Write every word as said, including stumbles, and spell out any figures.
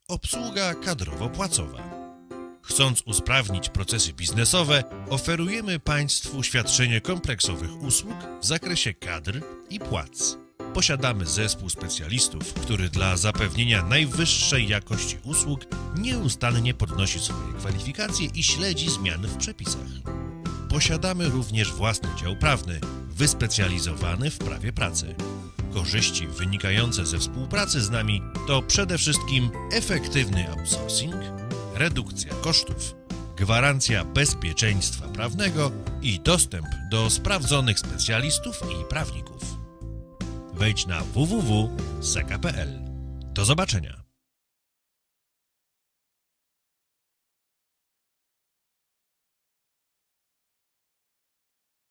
Obsługa kadrowo-płacowa. Chcąc usprawnić procesy biznesowe, oferujemy Państwu świadczenie kompleksowych usług w zakresie kadr i płac. Posiadamy zespół specjalistów, który dla zapewnienia najwyższej jakości usług nieustannie podnosi swoje kwalifikacje i śledzi zmiany w przepisach. Posiadamy również własny dział prawny, wyspecjalizowany w prawie pracy. Korzyści wynikające ze współpracy z nami to przede wszystkim efektywny outsourcing, redukcja kosztów, gwarancja bezpieczeństwa prawnego i dostęp do sprawdzonych specjalistów i prawników. Wejdź na w w w kropka seka kropka p l. Do zobaczenia!